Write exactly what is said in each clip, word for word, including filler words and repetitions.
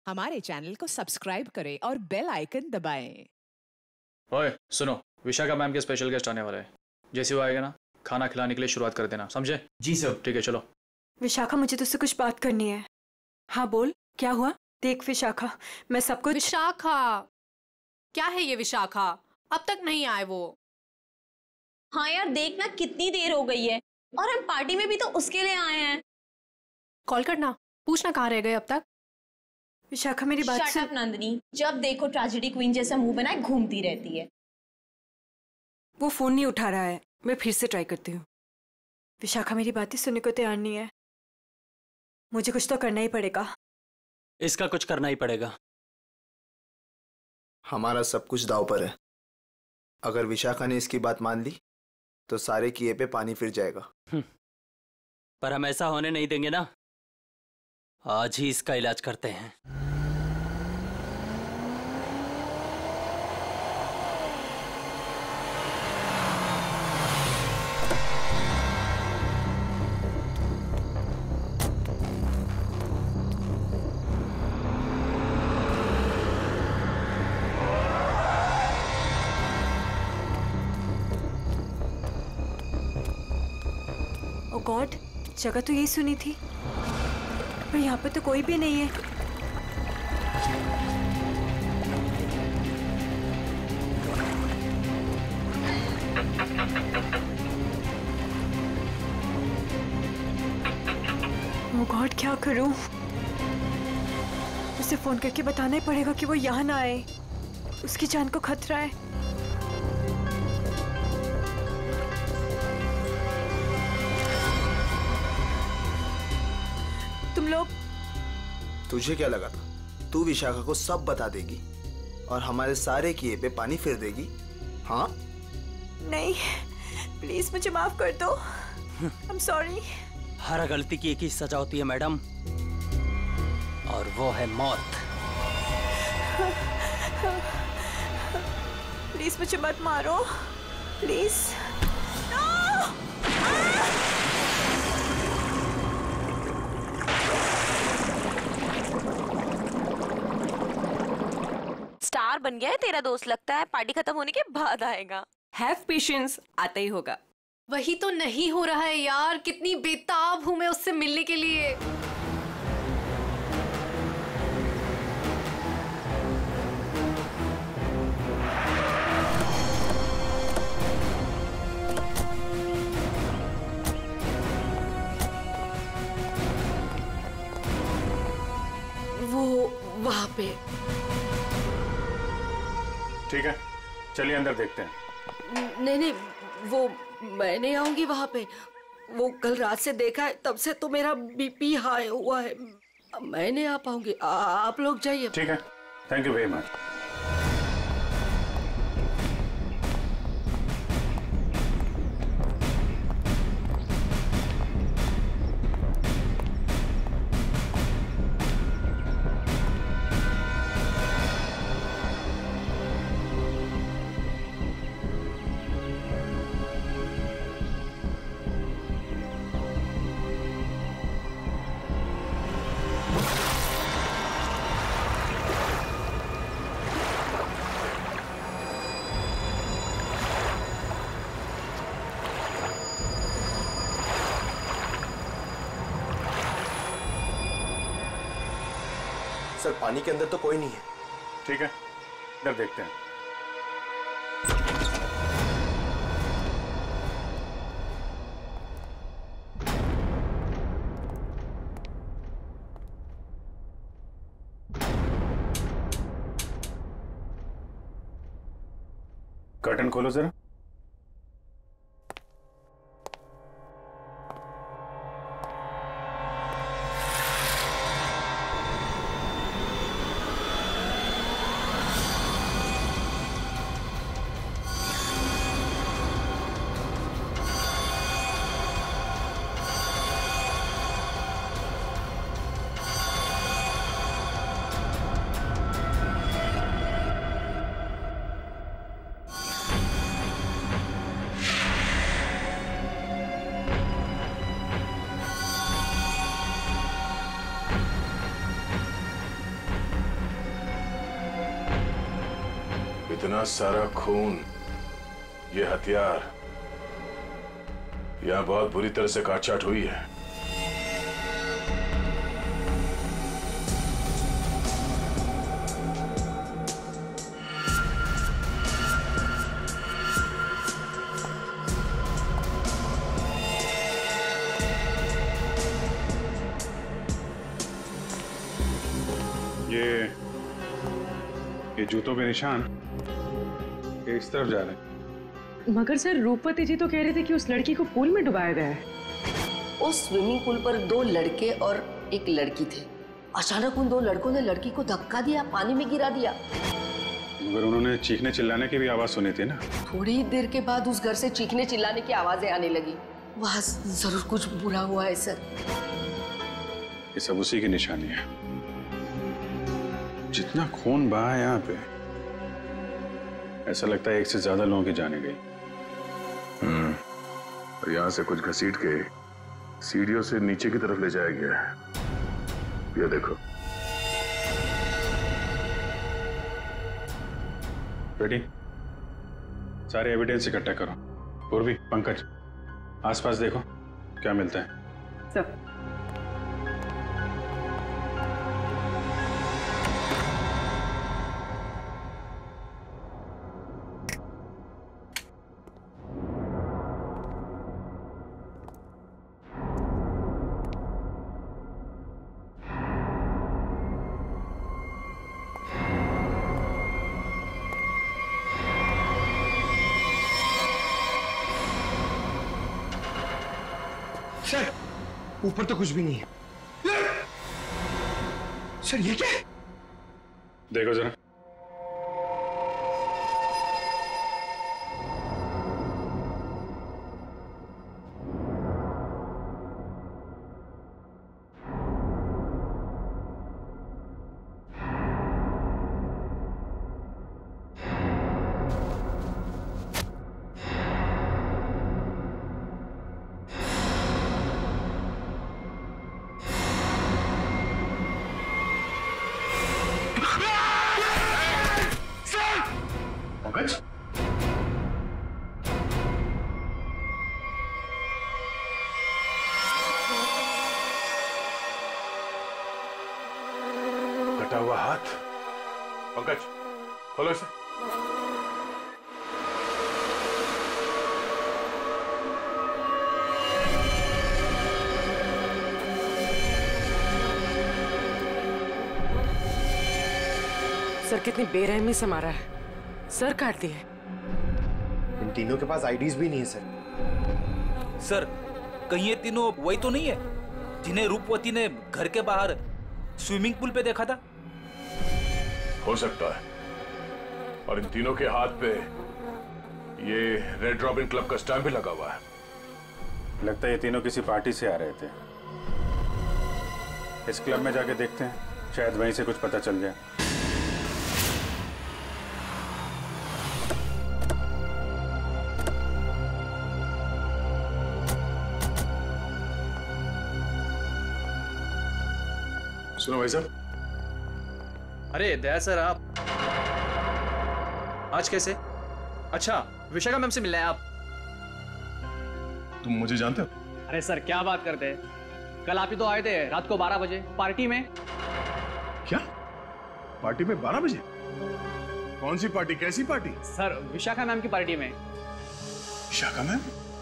हमारे चैनल को सब्सक्राइब करें और बेल आइकन दबाएं। ओए सुनो, विशाखा मैम के स्पेशल गेस्ट आने वाले हैं। जैसे वो आएगा ना, खाना खिलाने के लिए शुरुआत कर देना, समझे? जी सर। ठीक है, चलो। विशाखा, मुझे तुझसे कुछ बात करनी है। हाँ बोल, क्या हुआ? देख विशाखा, मैं सब कुछ। विशाखा, क्या है ये विशाखा? अब तक नहीं आए वो। हाँ यार, देख ना कितनी देर हो गई है और हम पार्टी में भी तो उसके लिए आए हैं। कॉल करना, पूछना कहाँ रह गए अब तक। विशाखा मेरी बात सुन। नंदिनी, जब देखो ट्रेजेडी क्वीन जैसा मुंह बनाए घूमती रहती है। वो फोन नहीं उठा रहा है, मैं फिर से ट्राई करती हूँ। विशाखा मेरी बातें सुनने को तैयार नहीं है। मुझे कुछ तो करना ही पड़ेगा। इसका कुछ करना ही पड़ेगा। हमारा सब कुछ दांव पर है। अगर विशाखा ने इसकी बात मान ली तो सारे किए पे पानी फिर जाएगा। पर हम ऐसा होने नहीं देंगे ना। आज ही इसका इलाज करते हैं। ओ गॉड, जगह तो यही सुनी थी, पर यहाँ पे तो कोई भी नहीं है। ओ गॉड, क्या करूं? उसे फोन करके बताना ही पड़ेगा कि वो यहाँ ना आए। उसकी जान को खतरा है। तुम लोग, तुझे क्या लगा था तू विशाखा को सब बता देगी और हमारे सारे किए पे पानी फिर देगी? हाँ? नहीं, प्लीज मुझे माफ कर दो। I am sorry. हर गलती की एक ही सजा होती है मैडम, और वो है मौत। प्लीज मुझे मत मारो, प्लीज। स्टार बन गया है तेरा दोस्त, लगता है पार्टी खत्म होने के बाद आएगा। हैव पेशेंस, आता ही होगा। वही तो नहीं हो रहा है यार, कितनी बेताब हूं मैं उससे मिलने के लिए। वो वहां पे। ठीक है, चलिए अंदर देखते हैं। नहीं नहीं, वो मैं नहीं आऊंगी वहां पे। वो कल रात से देखा है, तब से तो मेरा बीपी हाई हुआ है। मैं नहीं आ पाऊंगी, आ, आप लोग जाइए। ठीक है, thank you very much. Sir, पानी के अंदर तो कोई नहीं है। ठीक है, इधर देखते हैं। कर्टन खोलो जरा। इतना सारा खून, ये हथियार, यह बहुत बुरी तरह से काटछाट हुई है। ये ये जूतों के निशान ये इस तरफ जा रहे हैं। मगर सर रूपवती जी तो कह रहे थे कि उस लड़की को पूल में डुबाया गया है। उस स्विमिंग पूल पर दो लड़के और एक लड़की थे। अचानक उन दो लड़कों ने लड़की को धक्का दिया, पानी में गिरा दिया। मगर उन्होंने चीखने चिल्लाने की भी आवाज सुनी थी ना। थोड़ी देर के बाद उस घर से चीखने चिल्लाने की आवाजें आने लगी। वहां जरूर कुछ बुरा हुआ है सर। ये सब उसी की निशानी है। जितना खून बहा है यहाँ पे, ऐसा लगता है एक से ज्यादा लोगों की जाने गई। हम्म, और यहाँ से कुछ घसीट के सीढ़ियों से नीचे की तरफ ले जाया गया है। ये देखो। बेटी, सारे एविडेंस इकट्ठा करो। पूर्वी, पंकज, आसपास देखो क्या मिलता है। सर सर, ऊपर तो कुछ भी नहीं है। सर ये क्या है? देखो जरा। कटा हुआ हाथ। पंकज, खोलो इसे। सर कितनी बेरहमी से मारा है। सर काट दिए। इन तीनों के पास आईडीज भी नहीं है सर। सर, कहीं ये तीनों वही तो नहीं है जिन्हें रूपवती ने घर के बाहर स्विमिंग पूल पे देखा था? हो सकता है। और इन तीनों के हाथ पे ये रेड रॉबिन क्लब का स्टैम्प भी लगा हुआ है। लगता है ये तीनों किसी पार्टी से आ रहे थे। इस क्लब में जाके देखते हैं, शायद वहीं से कुछ पता चल जाए। सुनो भाई साहब। अरे दया सर, आप आज कैसे? अच्छा, विशाखा मैम से मिलना है आप? तुम मुझे जानते हो? अरे सर क्या बात करते हैं, कल आप ही तो आए थे रात को बारह बजे पार्टी में। क्या पार्टी में बारह बजे? कौन सी पार्टी, कैसी पार्टी? सर विशाखा मैम की पार्टी में। विशाखा मैम?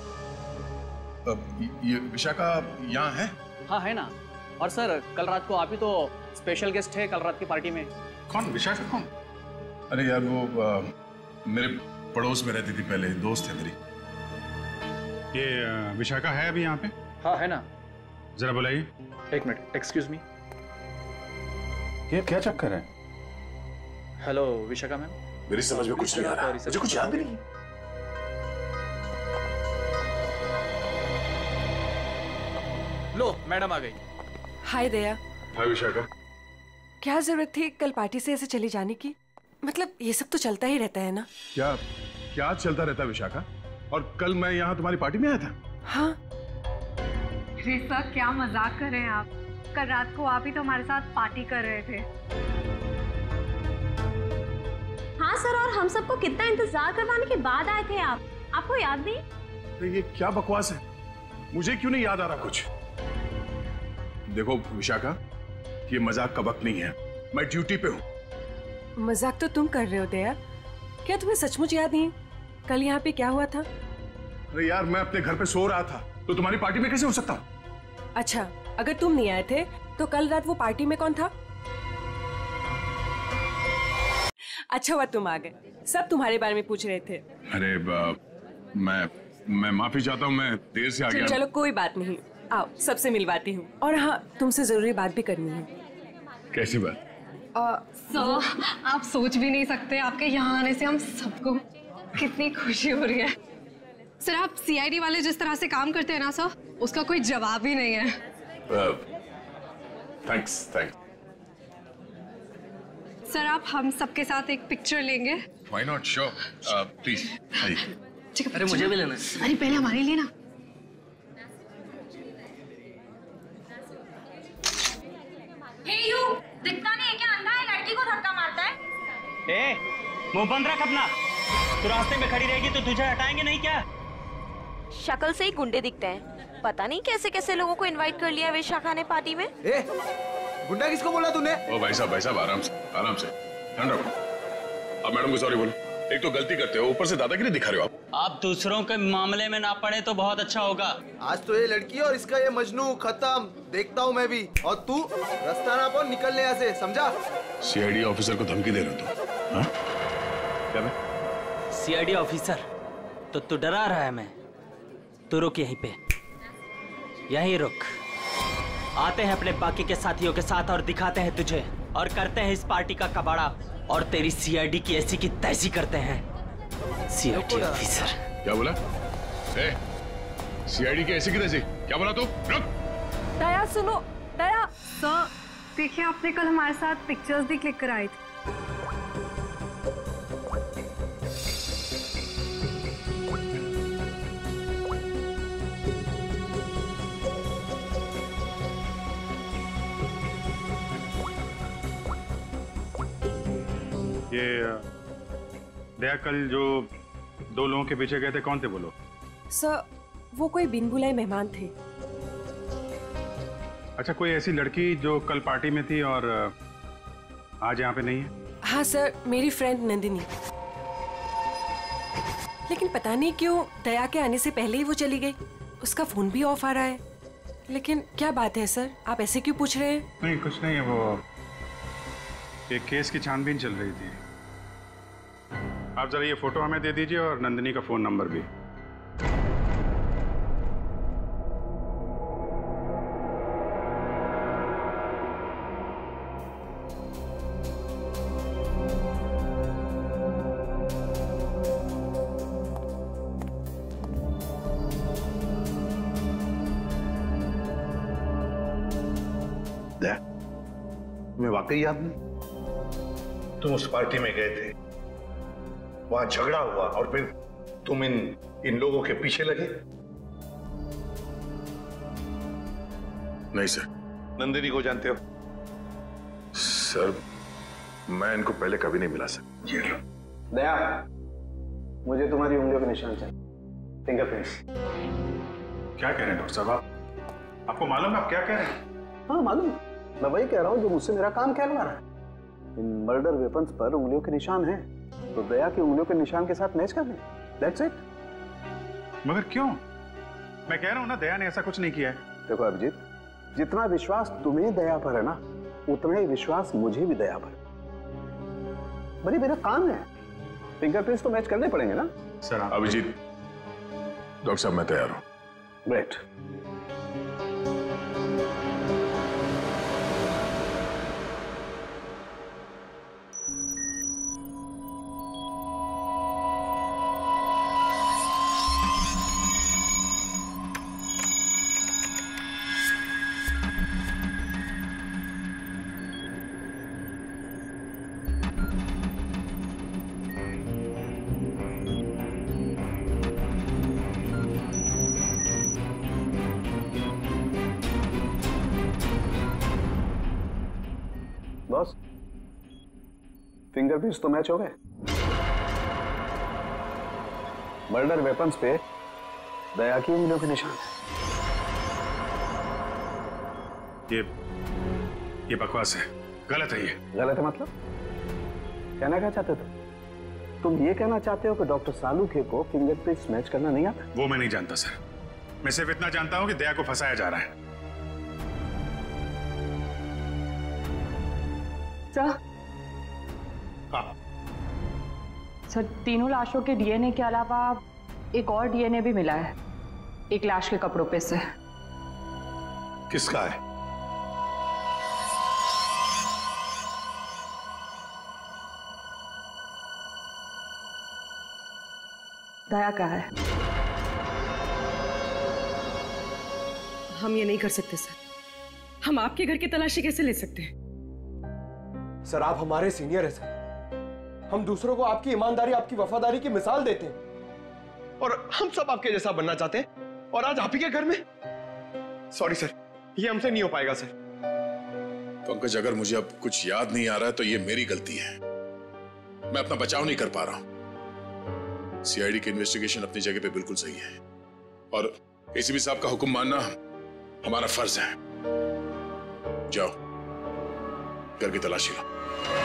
ये विशाखा यहाँ है? हाँ है ना। और सर कल रात को आप ही तो स्पेशल गेस्ट है कल रात की पार्टी में। कौन? विशाखा कौन? अरे यार वो आ, मेरे पड़ोस में रहती थी पहले, दोस्त है मेरी। ये आ, विशाखा है अभी यहाँ पे? हाँ है ना। जरा बुलाइए। एक मिनट, एक्सक्यूज मी। ये क्या चक्कर है? Hello Vishakha ma'am. मेरी समझ में कुछ नहीं आ रहा, मुझे कुछ याद भी नहीं। लो मैडम आ गई। हाय दया। हाय विशाखा। क्या जरूरत थी कल पार्टी से ऐसे चले जाने की? मतलब ये सब तो चलता ही रहता है ना। क्या क्या चलता रहता है विशाखा? और कल मैं यहाँ तुम्हारी पार्टी में आया था। हाँ। अरे सर क्या मजाक कर रहे हैं आप? कल रात को आप ही तो हमारे साथ पार्टी कर रहे थे। हाँ हाँ सर, और हम सबको कितना इंतजार करवाने के बाद आए थे आप, आपको याद नहीं? तो ये क्या बकवास है? मुझे क्यों नहीं याद आ रहा कुछ? देखो विशाखा, ये मजाक का वक्त नहीं है, मैं ड्यूटी पे हूँ। मजाक तो तुम कर रहे हो दया, क्या तुम्हें सचमुच याद नहीं? कल यहाँ पे क्या हुआ था? अरे यार, मैं अपने घर पे सो रहा था, तो तुम्हारी पार्टी में कैसे हो सकता? अच्छा, अगर तुम नहीं आए थे तो कल रात वो पार्टी में कौन था? अच्छा हुआ तुम आ गए, सब तुम्हारे बारे में पूछ रहे थे। अरे मैं मैं माफी चाहता हूँ, मैं देर से आ गया। चलो कोई बात नहीं, आओ सबसे मिलवाती हूँ। और हाँ, तुमसे जरूरी बात भी करनी है। कैसी बात? सर, आप सोच भी नहीं सकते, आपके यहाँ आने से हम सबको कितनी खुशी हो रही है। सर, आप सीआईडी वाले जिस तरह से काम करते हैं ना सर, उसका कोई जवाब ही नहीं है। Thanks thanks. सर, आप हम सबके साथ एक पिक्चर लेंगे? Why not? Sure. Uh, please. आइए। अरे मुझे भी लेना है। अरे पहले हमारे लिए ना। हे यू, दिखता नहीं है क्या? अंधा है, लड़की को धक्का मारता है। ए, मुंह बंद रख अपना। तू रास्ते में खड़ी रहेगी तो तुझे हटाएंगे नहीं क्या? शक्ल से ही गुंडे दिखते हैं, पता नहीं कैसे कैसे लोगों को इनवाइट कर लिया विशाखा ने पार्टी में। ए, गुंडा किसको बोला तूने? ओ भाई साहब, भाई साहब आराम से, आराम से, ठंड रखो। अब मैडम को सॉरी बोलो। एक तो गलती करते हो, ऊपर से दादागिरी दिखा रहे हो आप। आप दूसरों के मामले में ना पड़े तो बहुत अच्छा होगा। आज तो ये लड़की और इसका ये मजनू खत्म, देखता हूँ मैं भी। और तू रास्ता ना पाओ, निकल ले यहाँ से, समझा? सीआईडी ऑफिसर को धमकी दे रहे हो तुम? हाँ? क्या मैं? CID officer? तो तू डरा रहा है मैं? तू रुक यहीं पे, यहीं रुक। आते हैं अपने बाकी के साथियों के साथ और दिखाते हैं तुझे, और करते हैं इस पार्टी का कबाड़ा, और तेरी सीआईडी की ऐसी की तैसी करते हैं। सीआईडी ऑफिसर क्या बोला? ए, सीआईडी की ऐसी की तैसी क्या बोला तू? रुक। दया सुनो, दया। सर, देखिए आपने कल हमारे साथ पिक्चर्स भी क्लिक कराई थी। ये दया, कल जो दो लोगों के पीछे गए थे, कौन थे वो लोग? सर, वो कोई बिन बुलाए मेहमान थे। अच्छा, कोई ऐसी लड़की जो कल पार्टी में थी और आज यहाँ पे नहीं है? हाँ सर, मेरी फ्रेंड नंदिनी। लेकिन पता नहीं क्यों दया के आने से पहले ही वो चली गई। उसका फोन भी ऑफ आ रहा है। लेकिन क्या बात है सर, आप ऐसे क्यों पूछ रहे हैं? नहीं, कुछ नहीं है। वो एक केस की छानबीन चल रही थी। आप जरा ये फोटो हमें दे दीजिए और नंदिनी का फोन नंबर भी। दया, तुम्हें वाकई याद नहीं? तुम उस पार्टी में गए थे, वहां झगड़ा हुआ और फिर तुम इन इन लोगों के पीछे लगे? नहीं सर। नंदिनी को जानते हो? सर, मैं इनको पहले कभी नहीं मिला सर। ये लो। दया, मुझे तुम्हारी उंगलियों के निशान चाहिए, फिंगरप्रिंट्स। क्या कह रहे हैं डॉक्टर साहब आप? आपको मालूम है आप क्या कह रहे हैं? हाँ मालूम, मैं वही कह रहा हूँ जो मुझसे मेरा काम कहलवा रहा है। इन मर्डर वेपन्स पर उंगलियों के निशान हैं, तो दया की उंगलियों के निशान के साथ मैच कर लें। That's it. मगर क्यों? मैं कह रहा हूँ ना, दया ने ऐसा कुछ नहीं किया है। देखो अभिजीत, जितना विश्वास तुम्हें दया पर है ना, उतना ही विश्वास मुझे भी दया पर। बड़ी मेरा काम है, फिंगरप्रिंट्स तो मैच करने पड़ेंगे ना सर। अभिजीत, डॉक्टर साहब मैं तैयार हूँ। ग्रेट। बॉस, फिंगरप्रिंट्स तो मैच हो गए। मर्डर वेपन्स पे दया की उंगलियों के निशान है। ये ये बकवास है, गलत है। ये गलत है मतलब? कहना क्या चाहते हो? तुम ये कहना चाहते हो कि डॉक्टर सालूखे को फिंगरप्रिंट्स मैच करना नहीं आता? वो मैं नहीं जानता सर। मैं सिर्फ इतना जानता हूं कि दया को फंसाया जा रहा है। सर, हाँ। सर तीनों लाशों के डीएनए के अलावा एक और डीएनए भी मिला है, एक लाश के कपड़ों पे से। किसका है? दया का है। हम ये नहीं कर सकते सर। हम आपके घर की तलाशी कैसे ले सकते हैं? सर आप हमारे सीनियर हैं सर। हम दूसरों को आपकी ईमानदारी, आपकी वफादारी की मिसाल देते हैं और हम सब आपके जैसा बनना चाहते हैं और आज आप ही के घर में। सॉरी सर, ये हमसे नहीं हो पाएगा सर। पंकज, अगर मुझे अब कुछ याद नहीं आ रहा है तो ये मेरी गलती है। मैं अपना बचाव नहीं कर पा रहा हूं। सीआईडी की इन्वेस्टिगेशन अपनी जगह पे बिल्कुल सही है और एसीपी साहब का हुक्म मानना हमारा फर्ज है। जाओ, घर की तलाशी लो।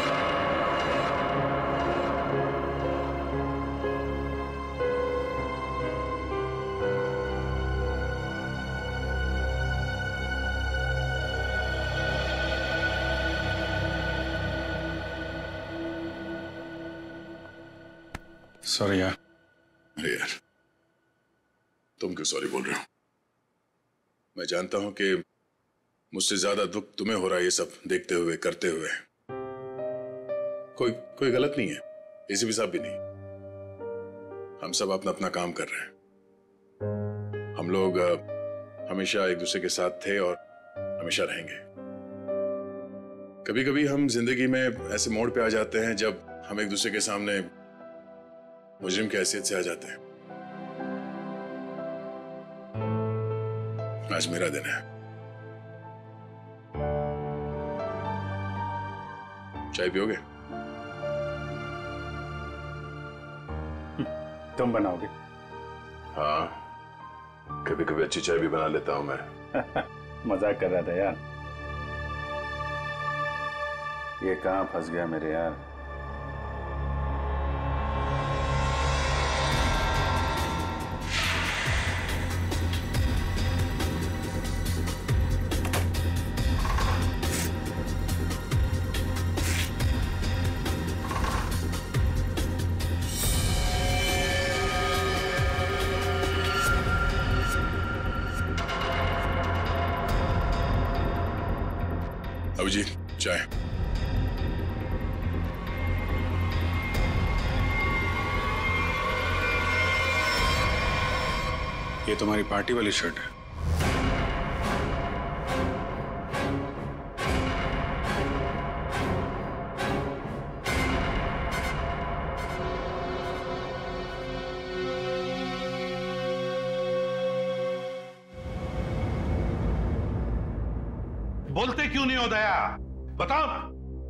सॉरी यार। अरे यार, तुम क्यों सॉरी बोल रहे हो? मैं जानता हूं कि मुझसे ज्यादा दुख तुम्हें हो रहा है ये सब देखते हुए, करते हुए। कोई कोई गलत नहीं है, एसीपी साहब भी नहीं। हम सब अपना अपना काम कर रहे हैं। हम लोग हमेशा एक दूसरे के साथ थे और हमेशा रहेंगे। कभी कभी हम जिंदगी में ऐसे मोड़ पे आ जाते हैं जब हम एक दूसरे के सामने मुजरिम की हैसियत से आ जाते हैं। आज मेरा दिन है। चाय पियोगे? तुम बनाओगे? हाँ, कभी कभी अच्छी चाय भी बना लेता हूं मैं। मजाक कर रहा था यार। ये कहां फंस गया मेरे यार। अभिजीत, चाय। ये तुम्हारी पार्टी वाली शर्ट है। बोलते क्यों नहीं हो दया? बताओ ना।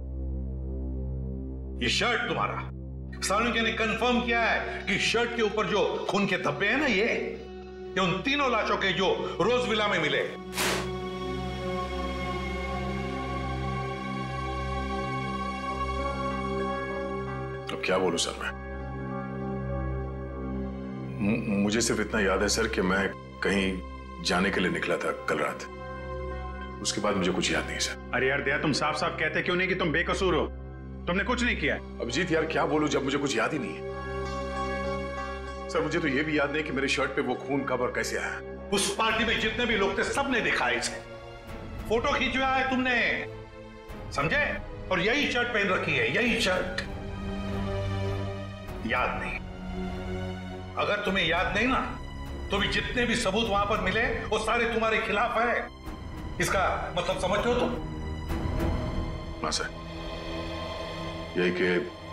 ये शर्ट तुम्हारा, सालूखे ने कंफर्म किया है कि शर्ट के ऊपर जो खून के धब्बे हैं ना, ये ये उन तीनों लाशों के जो रोज विला में मिले। अब क्या बोलूं सर मैं? म- मुझे सिर्फ इतना याद है सर कि मैं कहीं जाने के लिए निकला था कल रात। उसके बाद मुझे कुछ याद नहीं सर। अरे यार दया, तुम साफ साफ कहते क्यों नहीं कि तुम बेकसूर हो? तुमने कुछ नहीं किया। अभिजीत यार, क्या बोलूं जब मुझे कुछ याद ही नहीं है। सर मुझे तो ये भी याद नहीं कि मेरी शर्ट पे वो खून कब और कैसे आया। उस पार्टी में जितने भी लोग थे सबने दिखाया इसे। फोटो खींचवाया है तुमने, समझे? और यही शर्ट पहन रखी है, यही शर्ट। याद नहीं? अगर तुम्हें याद नहीं ना, तो भी जितने भी सबूत वहां पर मिले वो सारे तुम्हारे खिलाफ है। इसका मतलब समझते हो तुम? हाँ सर, यही कि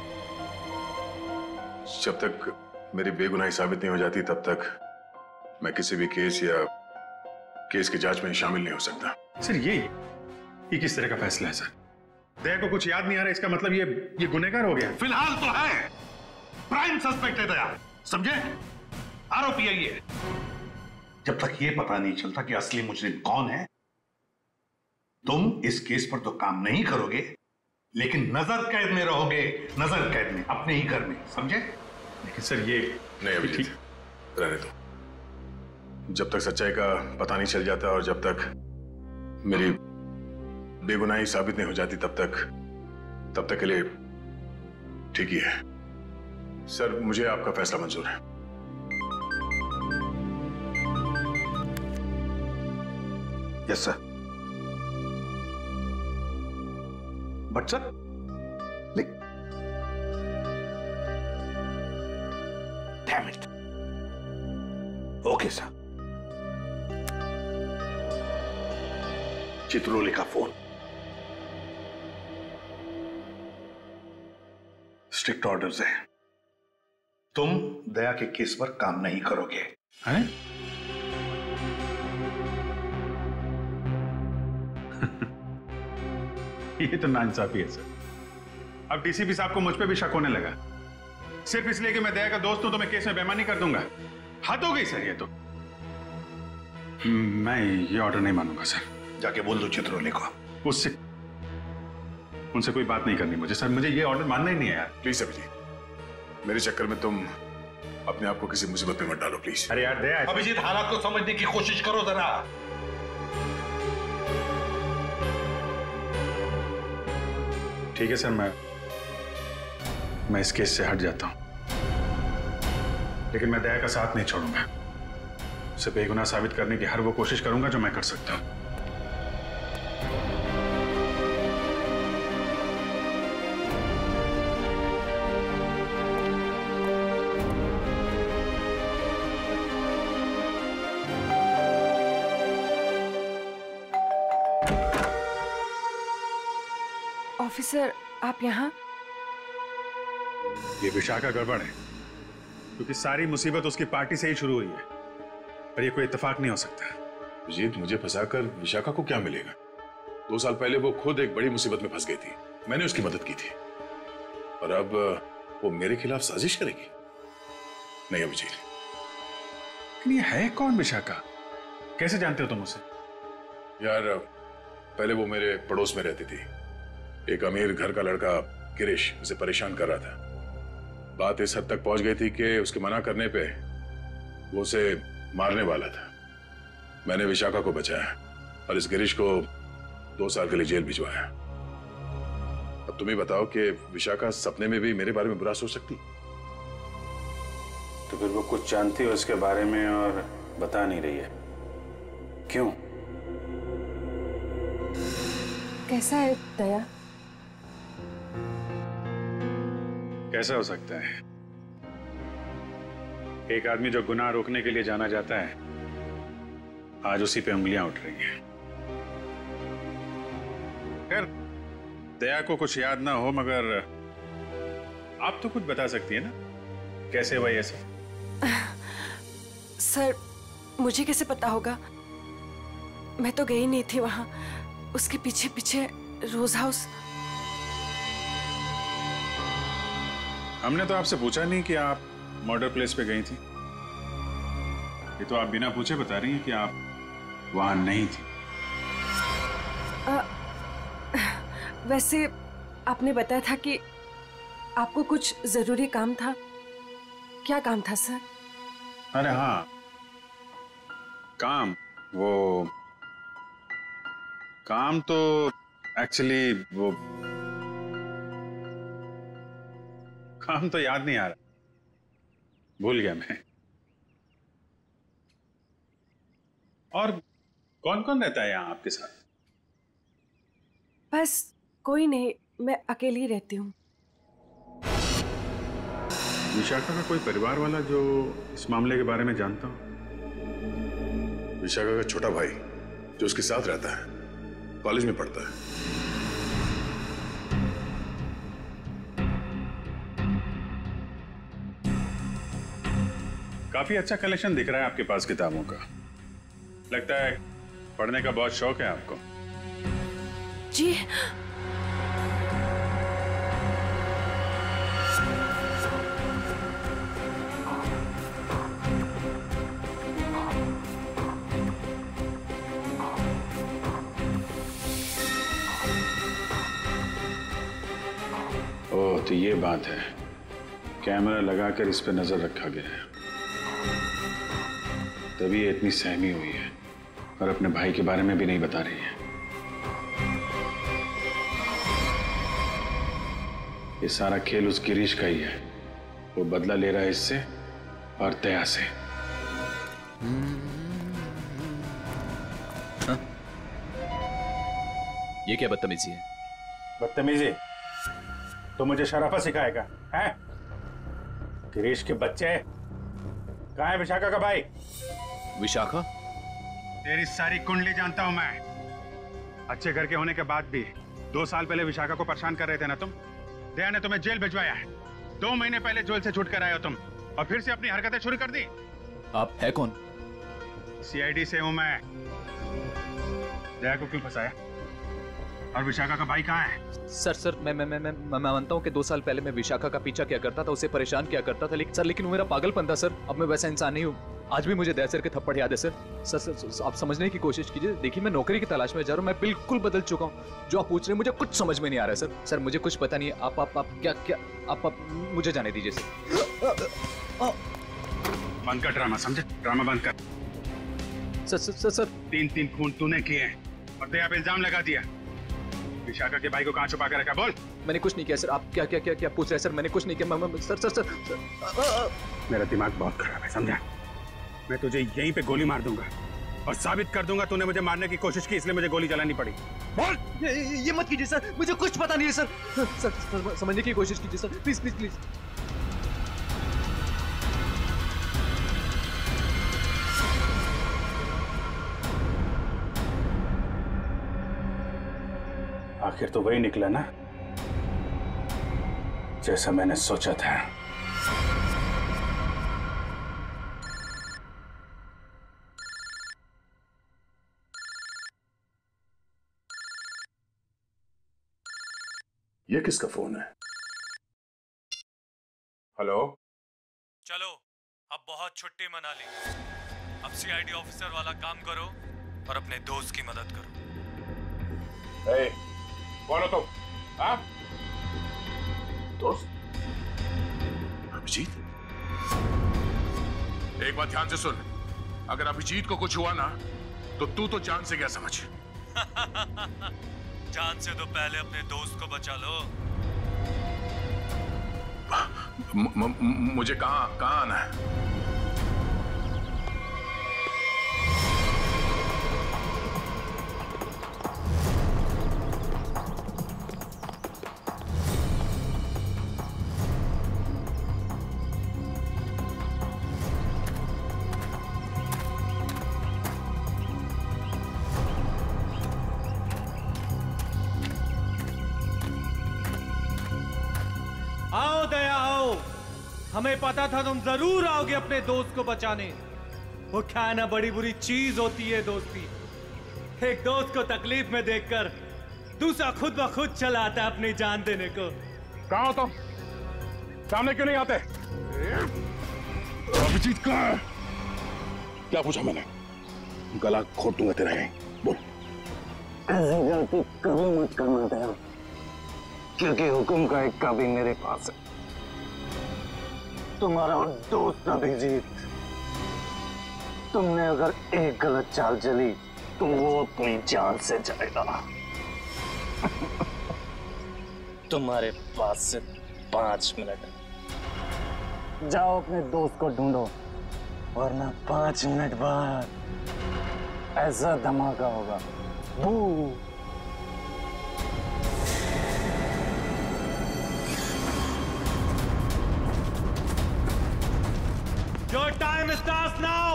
जब तक मेरी बेगुनाही साबित नहीं हो जाती तब तक मैं किसी भी केस या केस की जांच में शामिल नहीं हो सकता। सर ये ये किस तरह का फैसला है सर? दया को कुछ याद नहीं आ रहा, इसका मतलब ये ये गुनहगार हो गया? फिलहाल तो है, प्राइम सस्पेक्ट है दया, समझे? आरोपी है ये। जब तक ये पता नहीं चलता कि असली मुजरिम कौन है, तुम इस केस पर तो काम नहीं करोगे, लेकिन नजर कैद में रहोगे, नजर कैद में, अपने ही घर में, समझे? लेकिन सर ये नहीं, अभिजीत रहने दो। जब तक सच्चाई का पता नहीं चल जाता और जब तक मेरी बेगुनाही साबित नहीं हो जाती, तब तक तब तक के लिए ठीक ही है। सर मुझे आपका फैसला मंजूर है। Yes sir. But sir, damn it. Okay sir. Chitrole का फोन। स्ट्रिक्ट ऑर्डर्स है, तुम दया के केस पर काम नहीं करोगे। हैं? ये तो नाइंसाफी है सर। अब डीसीपी साहब को मुझ पे भी शक होने लगा, सिर्फ इसलिए कि मैं दया का दोस्त हूं तो मैं केस में बेईमानी कर दूंगा। हद हो गई सर ये तो। मैं ये ऑर्डर नहीं मानूंगा सर। जाके बोल दो चित्रोले को। उससे उनसे कोई बात नहीं करनी मुझे सर, मुझे ये ऑर्डर मानना ही नहीं है यार। प्लीज अभिजीत, मेरे चक्कर में तुम अपने आप को किसी मुसीबत में मत डालो प्लीज। अरे यार दया, अभिजीत हालात को समझने की कोशिश करो जरा। ठीक है सर, मैं मैं इस केस से हट जाता हूं, लेकिन मैं दया का साथ नहीं छोड़ूंगा। उसे बेगुनाह साबित करने की हर वो कोशिश करूंगा जो मैं कर सकता हूं। ऑफिसर, आप यहाँ? ये विशाखा गड़बड़ है, क्योंकि सारी मुसीबत उसकी पार्टी से ही शुरू हुई है, और ये कोई इत्तेफाक नहीं हो सकता। अजीत, मुझे फंसाकर विशाखा को क्या मिलेगा? दो साल पहले वो खुद एक बड़ी मुसीबत में फंस गई थी, मैंने उसकी मदद की थी, और अब वो मेरे खिलाफ साजिश करेगी? नहीं अभिजीत। लेकिन ये है कौन विशाखा? कैसे जानते हो तुम उसे? यार पहले वो मेरे पड़ोस में रहती थी। एक अमीर घर का लड़का गिरीश उसे परेशान कर रहा था। बात इस हद तक पहुंच गई थी कि उसके मना करने पे वो उसे मारने वाला था। मैंने विशाखा को बचाया और इस गिरीश को दो साल के लिए जेल भिजवाया। अब तुम ही बताओ कि विशाखा सपने में भी मेरे बारे में बुरा सोच सकती? तो फिर वो कुछ जानती हो इसके बारे में और बता नहीं रही है, क्यों? कैसा है दया? कैसा हो सकता है? एक आदमी जो गुनाह रोकने के लिए जाना जाता है, आज उसी पे उंगलियां उठ रही हैं। खैर, दया को कुछ याद ना हो, मगर आप तो कुछ बता सकती है ना, कैसे हुआ ये सब? सर, मुझे कैसे पता होगा? मैं तो गई नहीं थी वहां, उसके पीछे पीछे रोज हाउस। हमने तो आपसे पूछा नहीं कि आप मर्डर प्लेस पे गई थी। ये तो आप बिना पूछे बता रही हैं कि आप वहां नहीं थी। आ, वैसे आपने बताया था कि आपको कुछ जरूरी काम था। क्या काम था सर? अरे हाँ, काम वो काम तो एक्चुअली वो काम तो याद नहीं आ रहा, भूल गया मैं। और कौन कौन रहता है यहाँ आपके साथ? बस कोई नहीं, मैं अकेली रहती हूँ। विशाखा का कोई परिवार वाला जो इस मामले के बारे में जानता हो? विशाखा का छोटा भाई जो उसके साथ रहता है, कॉलेज में पढ़ता है। काफी अच्छा कलेक्शन दिख रहा है आपके पास किताबों का। लगता है पढ़ने का बहुत शौक है आपको। जी। तो ये बात है, कैमरा लगाकर इस पे नजर रखा गया है, तभी ये इतनी सहमी हुई है और अपने भाई के बारे में भी नहीं बता रही है। ये सारा खेल उस गिरीश का ही है। वो बदला ले रहा है इससे और दया से। हाँ? ये क्या बदतमीजी है? बदतमीजी? तो मुझे शराफत सिखाएगा है? गिरीश के बच्चे, कहाँ है विशाखा का भाई? विशाखा? तेरी सारी कुंडली जानता हूं मैं। अच्छे घर के होने के बाद भी दो साल पहले विशाखा को परेशान कर रहे थे ना तुम। दया ने तुम्हें जेल भिजवाया है। दो महीने पहले जेल से छूट कर आए हो तुम और फिर से अपनी हरकतें शुरू कर दी। आप है कौन? सीआईडी से हूं मैं। दया को क्यों फंसाया? और विशाखा का भाई कहाँ है? सर सर मैं मैं मैं मैं मैं मानता हूँ कि दो साल पहले मैं विशाखा का पीछा किया करता था, उसे परेशान किया करता था, लेकिन सर लेकिन वो मेरा पागलपन था सर। अब मैं वैसा इंसान नहीं हूँ। आज भी मुझे दया सर के थप्पड़ याद है सर। सर सर, सर आप समझने की कोशिश कीजिए। देखिए मैं नौकरी की तलाश में जा रहा हूँ। मैं बिल्कुल बदल चुका हूँ। जो आप पूछ रहे हैं मुझे कुछ समझ में नहीं आ रहा है सर। सर मुझे कुछ पता नहीं है। आप आप आप क्या क्या आप आप मुझे जाने दीजिए सर। बंद कर ड्रामा, समझे? ड्रामा बंद कर। सर सर सर तीन तीन खून तूने किए हैं और दया पे इल्जाम लगा दिया। विशाखा के भाई को कहाँ छुपा कर रखा? बोल। मैंने कुछ नहीं किया सर। आप क्या क्या क्या क्या पूछ रहे हैं सर? मैंने कुछ नहीं किया। मैं, सर सर सर, सर मेरा दिमाग बहुत खराब है, समझा? मैं तुझे यहीं पे गोली मार दूंगा और साबित कर दूंगा तूने मुझे मारने की कोशिश की, इसलिए मुझे गोली चलानी पड़ी। बोल। ये, ये मत कीजिए सर, मुझे कुछ पता नहीं है सर। सर, सर समझने की कोशिश कीजिए सर, प्लीज प्लीज प्लीज। आखिर तो वही निकला ना जैसा मैंने सोचा था। ये किसका फोन है? हेलो। चलो अब बहुत छुट्टी मना ली। अब सीआईडी ऑफिसर वाला काम करो और अपने दोस्त की मदद करो। hey, कौन हो तुम? हाँ? दोस्त? अभिजीत? एक बात ध्यान से सुन, अगर अभिजीत को कुछ हुआ ना तो तू तो जान से गया समझ। जान से तो पहले अपने दोस्त को बचा लो। म, म, मुझे कहां कहां आना है? आओ दया आओ, हमें पता था तुम जरूर आओगे अपने दोस्त को बचाने। वो क्या ना बड़ी बुरी चीज होती है दोस्ती। एक दोस्त को तकलीफ में देखकर दूसरा खुद ब खुद चला आता है अपनी जान देने को। कहाँ हो तुम? सामने क्यों नहीं आते? अभिजीत कहाँ है? क्या पूछा मैंने? गला घोट दूंगा तेरा यहीं। बोल। ऐसी गलती कभी मत करना दया, क्योंकि हुक्म का एक कभी मेरे पास है। तुम्हारा दोस्त अभिजीत, तुमने अगर एक गलत चाल चली तो वो अपनी जान से जाएगा। तुम्हारे पास से पांच मिनट, जाओ अपने दोस्त को ढूंढो, वरना पांच मिनट बाद ऐसा धमाका होगा। बू। Your time starts now.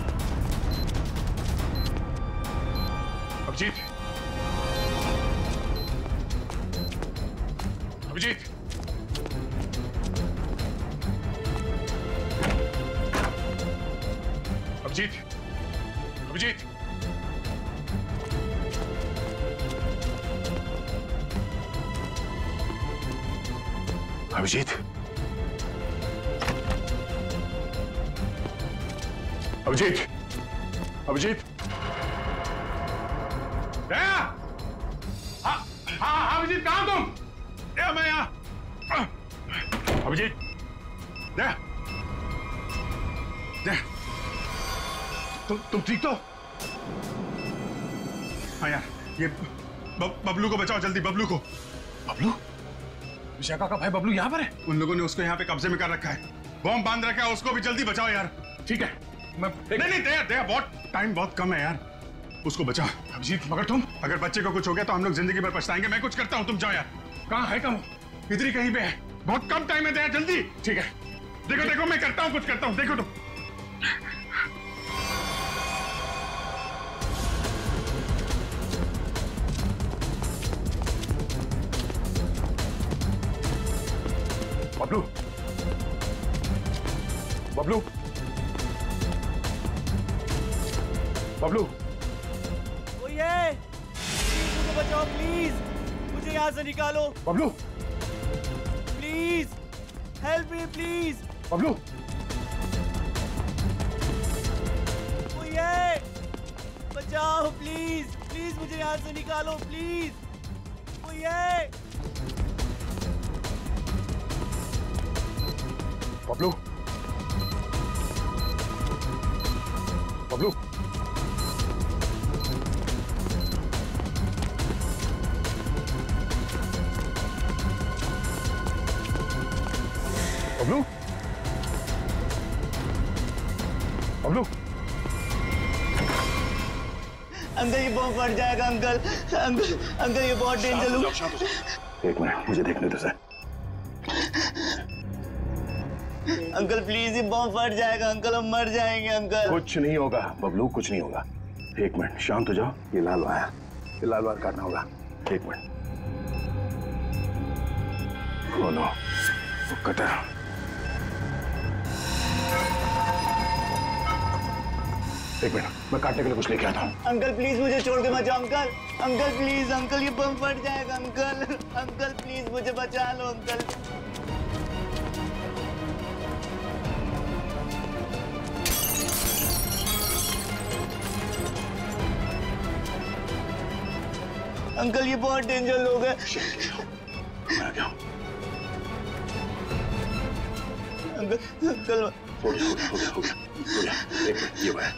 Abhijit, Abhijit, Abhijit, Abhijit, Abhijit, Abhijit, Abhijit, दया! हाँ, हाँ, अभिजीत कहाँ तुम? या मैं यहाँ। अभिजीत, दया, दया, तुम तुम ठीक तो? हाँ यार, ये ब, बबलू को बचाओ जल्दी, बबलू को। बबलू? विशाखा का भाई बबलू यहाँ पर है? उन लोगों ने उसको यहाँ पे कब्जे में कर रखा है, बॉम्ब बांध रखा है, उसको भी जल्दी बचाओ यार। ठीक है, मैं नहीं नहीं दया दया, बहुत टाइम बहुत कम है यार, उसको बचाओ। अभिजीत, मगर तुम, अगर बच्चे को कुछ हो गया तो हम लोग जिंदगी भर पछताएंगे। मैं कुछ करता हूँ, तुम जाओ यार। कहाँ है कहाँ? इधर ही कहीं पे है, बहुत कम टाइम है दया, जल्दी। ठीक है, देखो देखो मैं करता हूँ, कुछ करता हूँ, देखो तुम। बबलू, बबलू, बबलू, कोई है? प्लीज मुझे बचाओ, प्लीज मुझे यहाँ से निकालो। Bablu, please help me, please. Bablu, कोई है? बचाओ प्लीज, प्लीज मुझे यहाँ से निकालो, प्लीज। कोई है? बबलू, बबलू, बबलू, बबलू, अंकल ये बॉम्ब फट जाएगा अंकल, अंकल अंकल ये बहुत डेंजर है। एक मिनट मुझे देखने दो सर। अंकल प्लीज ये बॉम्ब फट जाएगा अंकल, हम मर जाएंगे अंकल। कुछ नहीं होगा बबलू, कुछ नहीं होगा। एक मिनट शांत हो जाओ, ये लाल वायर, ये लाल वायर काटना होगा। एक मिनट। ओ नो, वो कटा। एक मिनट, मैं काटने के लिए कुछ लेके आता हूँ। अंकल प्लीज मुझे छोड़ के मत जाओ अंकल, अंकल प्लीज, अंकल ये बम फट जाएगा अंकल, अंकल प्लीज मुझे बचा लो अंकल। अंकल ये बहुत डेंजर लोग हैं। मैं आ गया हूँ। अंकल अंकल हो गया हो गया हो गया हो गया हो गया। एक मिनट, ये वायर।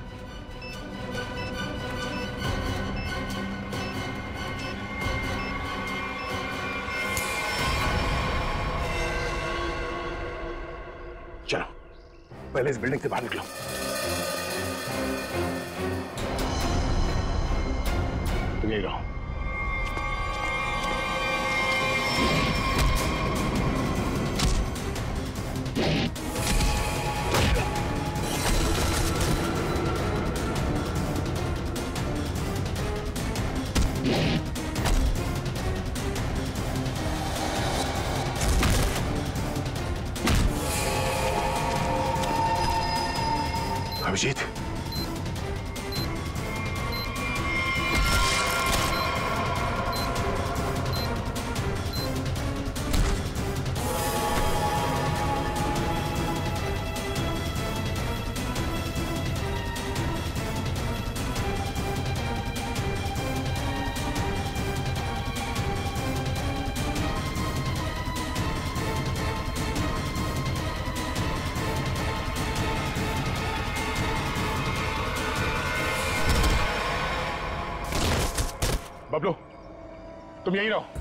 चलो पहले इस बिल्डिंग से बाहर निकलो। तुम यही रहो। अभिजीत, बबलू तुम यहीं रहो।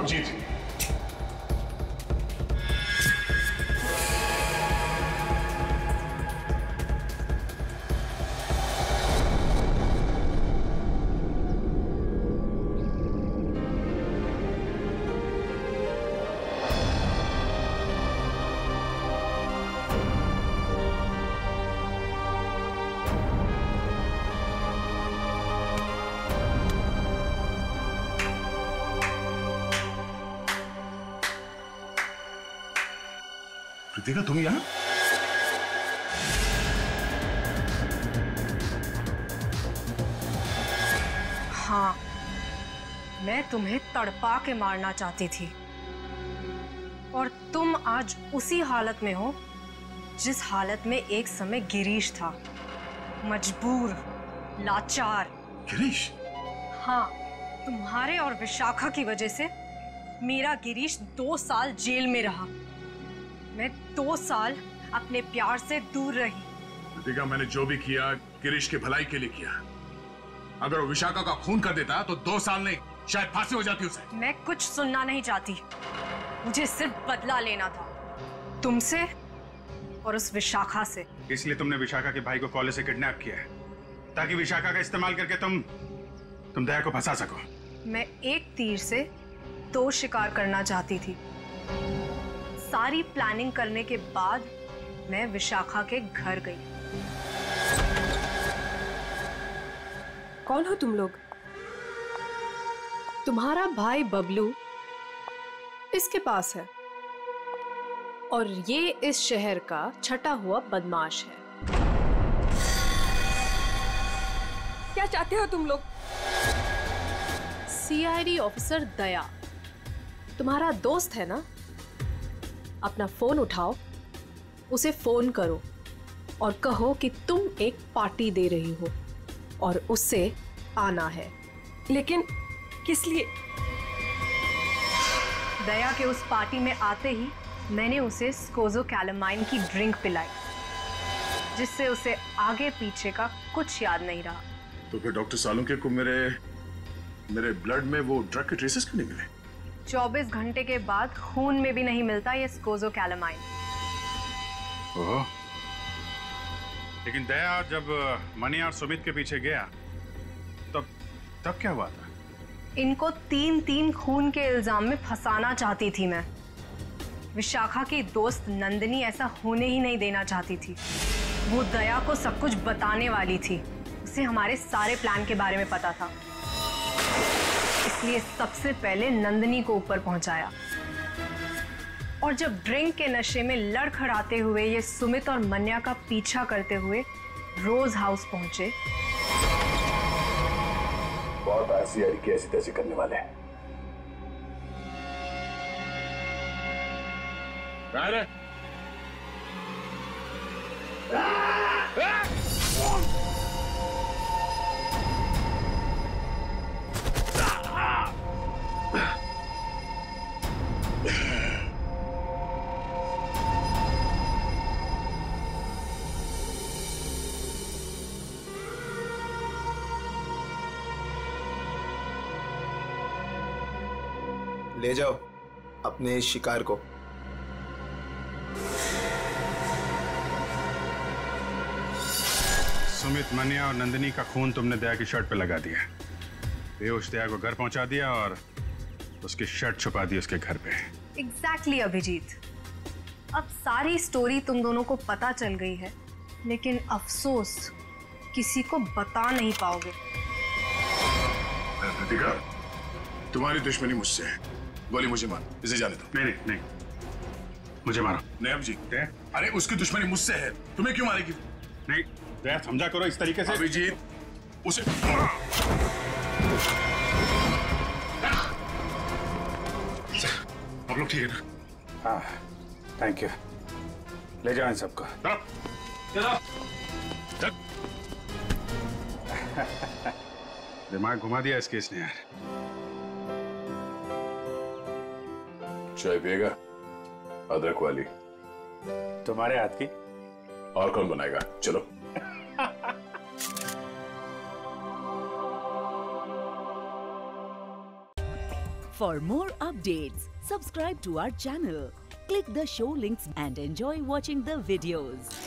अभिजीत, कृतिका तुम यहाँ? हाँ, मैं तुम्हें तड़पा के मारना चाहती थी और तुम आज उसी हालत में हो जिस हालत में एक समय गिरीश था, मजबूर, लाचार। गिरीश? हाँ, तुम्हारे और विशाखा की वजह से मेरा गिरीश दो साल जेल में रहा। मैं दो साल अपने प्यार से दूर रही। कृतिका, मैंने जो भी किया गिरीश की भलाई के लिए किया। अगर वो विशाखा का खून कर देता तो दो साल नहीं, शायद फांसी हो जाती उसे। मैं कुछ सुनना नहीं चाहती, मुझे सिर्फ बदला लेना था, तुमसे और उस विशाखा से। इसलिए तुमने विशाखा के भाई को कॉलेज से किडनैप किया है ताकि विशाखा का इस्तेमाल करके तुम तुम दया को फंसा सको। मैं एक तीर से दो शिकार करना चाहती थी। सारी प्लानिंग करने के बाद मैं विशाखा के घर गई। कौन हो तुम लोग? तुम्हारा भाई बबलू इसके पास है और ये इस शहर का छटा हुआ बदमाश है। क्या चाहते हो तुम लोग? सीआईडी ऑफिसर दया तुम्हारा दोस्त है ना? अपना फोन उठाओ, उसे फोन करो और कहो कि तुम एक पार्टी दे रही हो और उससे आना है। लेकिन किस लिए? दया के उस पार्टी में आते ही मैंने उसे स्कोज़ोकैलामाइन की ड्रिंक पिलाई, जिससे उसे आगे पीछे का कुछ याद नहीं रहा। तो फिर डॉक्टर सालुंके को मेरे मेरे ब्लड में वो ड्रग के ट्रेसेस क्यों नहीं मिले? चौबीस घंटे के बाद खून में भी नहीं मिलता ये स्कोज़ोकैलामाइन। ओह, लेकिन दया जब मनी और सुमित के पीछे गया तब तब क्या हुआ था? इनको तीन तीन खून के इल्जाम में फंसाना चाहती थी मैं। विशाखा की दोस्त नंदिनी ऐसा होने ही नहीं देना चाहती थी। वो दया को सब कुछ बताने वाली थी, उसे हमारे सारे प्लान के बारे में पता था, इसलिए सबसे पहले नंदिनी को ऊपर पहुंचाया। और जब ड्रिंक के नशे में लड़खड़ाते हुए ये सुमित और मन्या का पीछा करते हुए रोज हाउस पहुंचे, बहुत ऐसी की ऐसी तैसी करने वाले हैं। ले जाओ अपने शिकार को। सुमित, मन्या और नंदिनी का खून तुमने दया की शर्ट पे लगा दिया। बेहोश दया को घर पहुंचा दिया और उसकी शर्ट छुपा दी उसके घर पे। एग्जैक्टली अभिजीत, अब सारी स्टोरी तुम दोनों को पता चल गई है, लेकिन अफसोस किसी को बता नहीं पाओगे। कृतिका, तुम्हारी दुश्मनी मुझसे है, गोली मुझे मार, इसे जाने दो। नहीं नहीं नहीं, मुझे मारो। नहीं अभिजीत, अरे उसकी दुश्मनी मुझसे है, तुम्हें क्यों मारेगी? नहीं दया, समझा करो इस तरीके से। अभिजीत, उसे आप लोग ठीक है ना? हाँ, थैंक यू। ले जाओ इन सबको। दिमाग घुमा दिया इस केस ने यार। चाय पिएगा? अदरक वाली। तुम्हारे हाथ की? और कौन बनाएगा? चलो। For more updates, subscribe to our channel, click the show links and enjoy watching the videos.